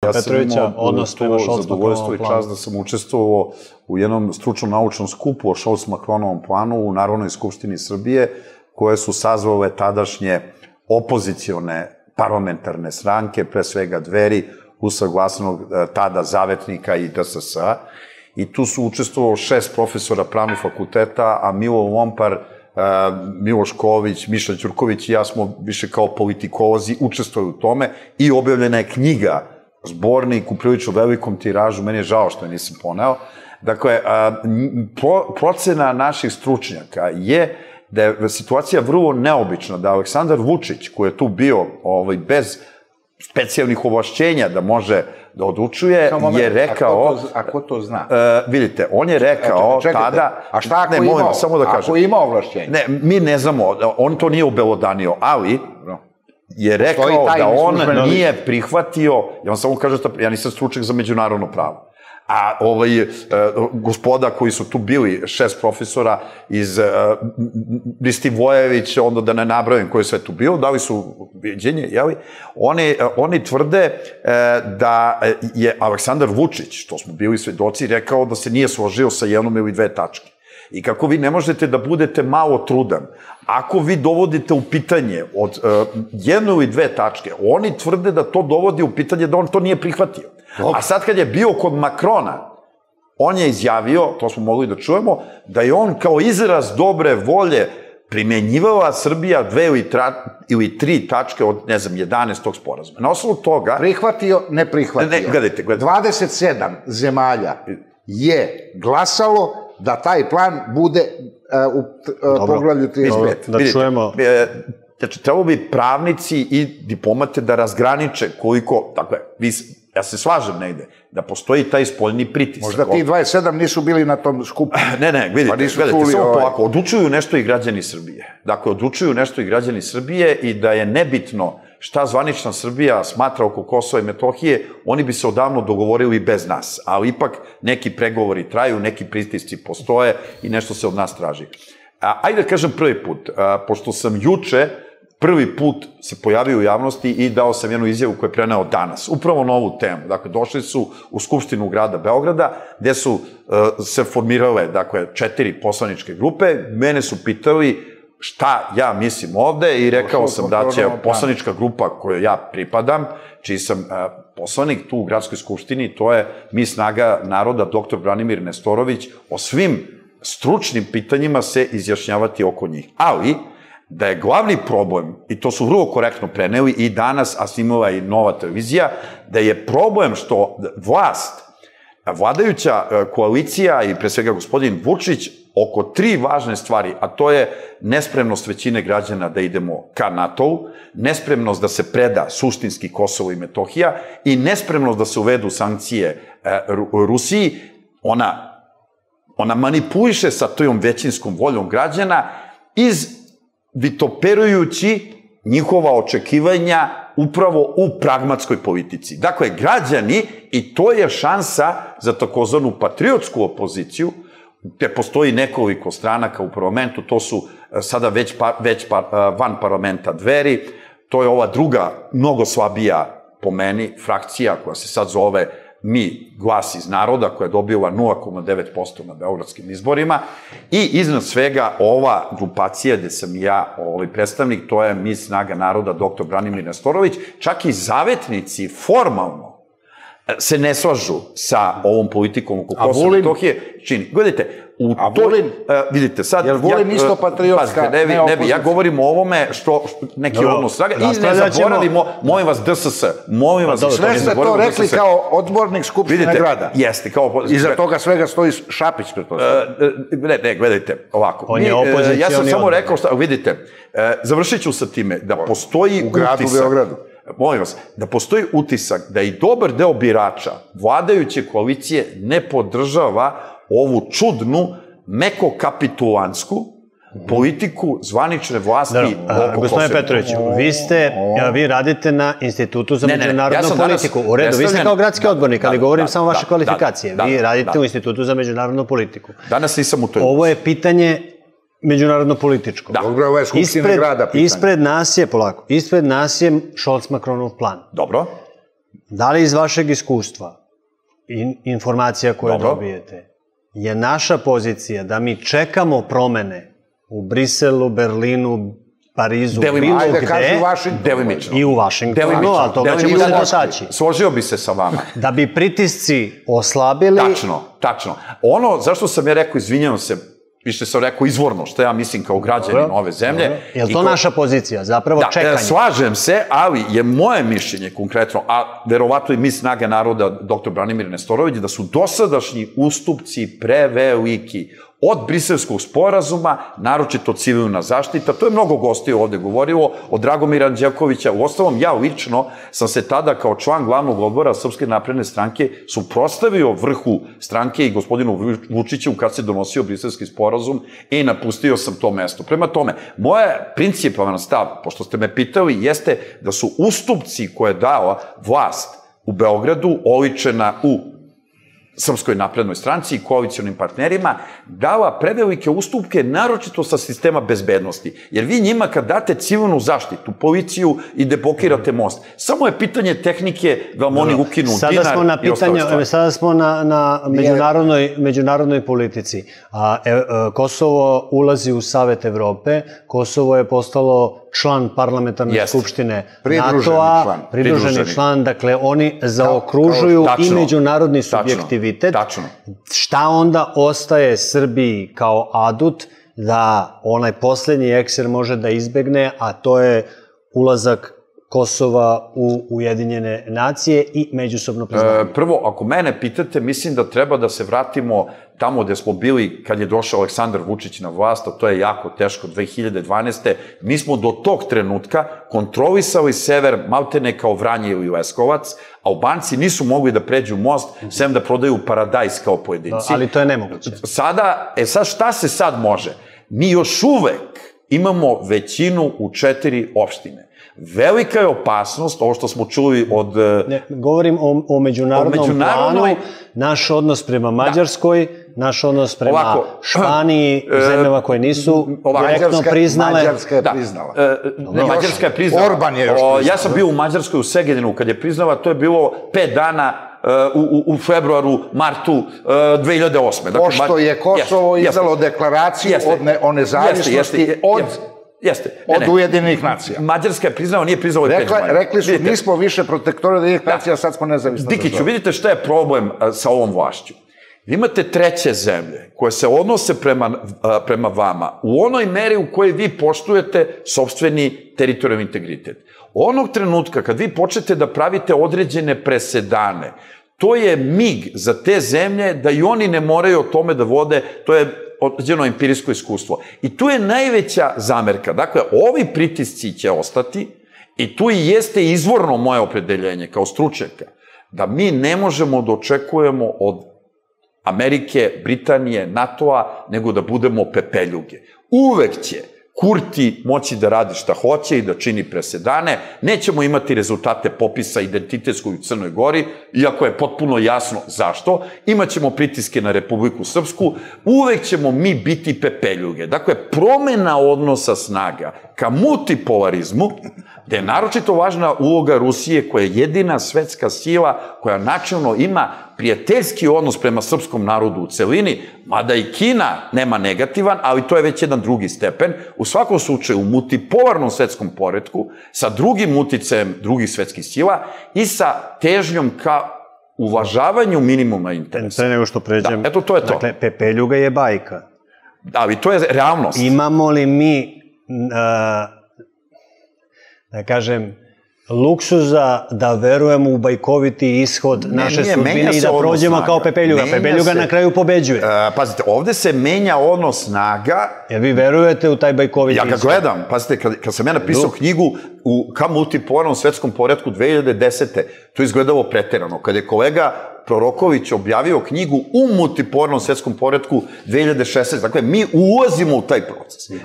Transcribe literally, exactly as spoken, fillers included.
Petrovića, odnos prema Scholz-Macronovom planu. Čast da sam učestvovao u jednom stručno-naučnom skupu o Scholz-Macronovom planu u Narodnoj skupštini Srbije, koje su sazvale tadašnje opozicione parlamentarne stranke, pre svega Dveri, usaglasnog tada Zavetnika i D S S-a. I tu su učestvovalo šest profesora pravnih fakulteta, a Milo Lompar, Miloš Ković, Miša Ćurković i ja smo više kao politikolozi učestvovali u tome i objavljena je knjiga, zbornik u prilično velikom tiražu, meni je žao što je nisam poneo. Dakle, procena naših stručnjaka je da je situacija vrlo neobična, da Aleksandar Vučić, koji je tu bio bez specijalnih ovlašćenja da može da odlučuje, je rekao... A ko to zna? Vidite, on je rekao tada... A šta ako imao? Ako ima ovlašćenje? Ne, mi ne znamo, on to nije obelodanio, ali je rekao da on nije prihvatio, ja vam samo kažem, ja nisam stručnjak za međunarodno pravo, a gospoda koji su tu bili, šest profesora iz Ristivojević, onda da ne nabrojim koji je sve tu bilo, dali su viđenje, jeli? Oni tvrde da je Aleksandar Vučić, što smo bili svedoci, rekao da se nije složio sa jednom ili dve tačke. I kako vi ne možete da budete malo trudan, ako vi dovodite u pitanje od jednu ili dve tačke, oni tvrde da to dovodi u pitanje da on to nije prihvatio. A sad kad je bio kod Makrona, on je izjavio, to smo mogli da čujemo, da je on kao izraz dobre volje primenjivala Srbija dve ili tri tačke od, ne znam, jedanaestog sporazuma. Na osnovu toga... Prihvatio, ne prihvatio. Ne, gledajte, gledajte. dvadeset sedam zemalja je glasalo da taj plan bude u poglavlju trideset pet. Da čujemo... Znači, trebalo bi pravnici i diplomate da razgraniče koliko, dakle, ja se slažem negde, da postoji taj spoljni pritisak. Možda ti dvadeset sedam nisu bili na tom skupu. Ne, ne, vidite, gledajte, samo polako, odlučuju nešto i građani Srbije. Dakle, odlučuju nešto i građani Srbije i da je nebitno šta zvanična Srbija smatra oko Kosova i Metohije, oni bi se odavno dogovorili bez nas, ali ipak neki pregovori traju, neki pritisci postoje i nešto se od nas traži. Ajde da kažem prvi put, pošto sam juče prvi put se pojavio u javnosti i dao sam jednu izjavu koju je preneo danas, upravo na ovu temu. Dakle, došli su u Skupštinu grada Beograda, gde su se formirale, dakle, četiri poslaničke grupe, mene su pitali šta ja mislim ovde i rekao sam da će poslanička grupa kojoj ja pripadam, čiji sam poslanik tu u gradskoj skupštini, to je Mi snaga naroda, doktor Branimir Nestorović, o svim stručnim pitanjima se izjašnjavati oko njih. Ali, da je glavni problem, i to su vrlo korektno preneli i danas, a snimala i Nova televizija, da je problem što vlast, vladajuća koalicija i pre svega gospodin Vučić, oko tri važne stvari, a to je nespremnost većine građana da idemo ka NATO-u, nespremnost da se preda suštinski Kosovo i Metohija i nespremnost da se uvedu sankcije Rusiji, ona ona manipuliše sa tojom većinskom voljom građana, izvitoperujući njihova očekivanja upravo u pragmatskoj politici. Dakle, građani, i to je šansa za takozvanu patriotsku opoziciju, gde postoji nekoliko stranaka u parlamentu, to su sada već van parlamenta Dveri, to je ova druga, mnogo slabija po meni, frakcija koja se sad zove Mi, Glas iz naroda, koja je dobila nula zarez devet posto na beogradskim izborima i iznad svega ova grupacija gde sam ja predstavnik, to je Mi snaga naroda, doktor Branimir Nestorović, čak i zavetnici formalno se ne slažu sa ovom politikom oko Kosova i Metohije. Čini, gledajte, A Vulin, vidite, sad... Jer Vulin isto patriotska, ne opozicija. Ja govorim o ovome što neki odnos straga i ne zaboravimo, molim vas, D S S, molim vas... Sve ste to rekli kao odbornik Skupštine grada. Jeste, kao... Iza toga svega stoji Šapić, pretpostavljamo. Ne, ne, gledajte, ovako. On je opozicioni. Ja sam samo rekao, vidite, završit ću sa time, da postoji utisak... U gradu Beogradu. Molim vas, da postoji utisak da i dobar deo birača vladajuće koalicije ne podržava ovu čudnu, meko kapitulansku politiku zvanične vlasti oko Kosova. Gospodine Petroviću, vi ste, vi radite na Institutu za međunarodnu politiku. U redu, vi ste kao gradski odbornik, ali govorim samo vaše kvalifikacije. Vi radite u Institutu za međunarodnu politiku. Danas nisam u toj... Ovo je pitanje međunarodno-političko. Dobro, ovo je Skupština grada pitanje. Ispred nas je, polako, ispred nas je Scholz-Macronov plan. Dobro. da li iz vašeg iskustva, informacija koje dobijete, je naša pozicija da mi čekamo promene u Briselu, Berlinu, Parizu, bilo gde, i u Vašingtonu, ali toga ćemo se dotaći. Složio bi se sa vama. Da bi pritisci oslabili... Tačno, tačno. Ono, zašto sam ja rekao, izvinjavam se, više sam rekao izvorno, što ja mislim kao građanin ove zemlje. Je li to naša pozicija, zapravo čekanje? Slažem se, ali je moje mišljenje konkretno, a verovatno i mi Snaga naroda, doktor Branimir Nestorović, da su dosadašnji ustupci preveliki od Briselskog sporazuma, naročito civilna zaštita, to je mnogo gostija ovde govorilo, od Dragomira Anđelkovića, u ostalom ja lično sam se tada kao član glavnog odbora Srpske napredne stranke suprotstavio vrhu stranke i gospodinu Vučiću kad se donosio Briselski sporazum i napustio sam to mesto. Prema tome, moja principalan stav, pošto ste me pitali, jeste da su ustupci koje je dala vlast u Beogradu, oličena u Srpskoj naprednoj stranci i koalicionim partnerima, dala prevelike ustupke, naročito sa sistema bezbednosti. Jer vi njima kad date civilnu zaštitu, policiju i deblokirate most, samo je pitanje tehnike da vam oni ukinu dinar i ostale stvari. Sada smo na međunarodnoj politici. Kosovo ulazi u Savet Evrope, Kosovo je postalo član parlamentarne skupštine NATO-a, pridruženi član, dakle oni zaokružuju i međunarodni subjektivitet. Šta onda ostaje Srbiji kao adut da onaj poslednji ekser može da izbegne, a to je ulazak Kosova u Ujedinjene nacije i međusobno priznanje? Prvo, ako mene pitate, mislim da treba da se vratimo tamo gde smo bili kad je došao Aleksandar Vučić na vlast, a to je jako teško, dve hiljade dvanaeste. Mi smo do tog trenutka kontrolisali sever maltene kao Vranje ili Leskovac, Albanci nisu mogli da pređu most, sem da prodaju paradajz kao pojedinci. Ali to je nemoguće. Sada, e sad šta se sad može? Mi još uvek imamo većinu u četiri opštine. Velika je opasnost, ovo što smo čuli od... Ne, govorim o međunarodnom planu, naš odnos prema Mađarskoj, naš odnos prema Španiji, zemljama koje nisu direktno priznale. Mađarska je priznala. Mađarska je priznala. Orban je još priznala. Ja sam bio u Mađarskoj u Segedinu kad je priznala, to je bilo pet dana u februaru, martu dve hiljade osme. Pošto je Kosovo izdalo deklaraciju o nezavisnosti od... Jeste. Od Ujedinjenih nacija. Mađarska je priznala, nije priznala ovaj pet zemalja. Rekli su, nismo više protektori Ujedinjenih nacija, sad smo nezavisna država. Dikiću, vidite šta je problem sa ovom vlašću. Imate treće zemlje koje se odnose prema vama u onoj meri u kojoj vi poštujete sopstveni teritorijalni integritet. Onog trenutka kad vi počnete da pravite određene presedane, to je mig za te zemlje da i oni ne moraju o tome da vode, to je određeno empirijsko iskustvo. I tu je najveća zamerka. Dakle, ovi pritisci će ostati i tu i jeste izvorno moje opredeljenje kao stručnjaka, da mi ne možemo da očekujemo od Amerike, Britanije, NATO-a, nego da budemo pepeljuge. Uvek će Kurti moći da radi šta hoće i da čini presedane, nećemo imati rezultate popisa identitetskog u Crnoj Gori, iako je potpuno jasno zašto, imaćemo pritiske na Republiku Srpsku, uvek ćemo mi biti pepeljuge. Dakle, promena odnosa snaga ka multipolarizmu, gde je naročito važna uloga Rusije, koja je jedina svetska sila koja načelno ima prijateljski odnos prema srpskom narodu u celini, mada i Kina nema negativan, ali to je već jedan drugi stepen. U svakom slučaju, u multipolarnom svetskom poretku, sa drugim uticajem drugih svetskih sila i sa težnjom ka uvažavanju minimuma interesa. Pre nego što pređem, eto, to je to. Dakle, pepeljuga je bajka. Ali to je realnost. Imamo li mi, da kažem, luksuza da verujemo u bajkoviti ishod naše sudbine i da prođemo kao pepeljuga. Pepeljuga na kraju pobeđuje. Pazite, ovde se menja odnos snaga. Jer vi verujete u taj bajkoviti ishod? Ja ga gledam. Pazite, kad sam ja napisao knjigu ka multipolarnom svetskom poretku dve hiljade desete. to izgledalo preterano. Kad je kolega Proroković objavio knjigu u multipolarnom svetskom poretku dve hiljade šesnaeste. Dakle, mi ulazimo u taj proces.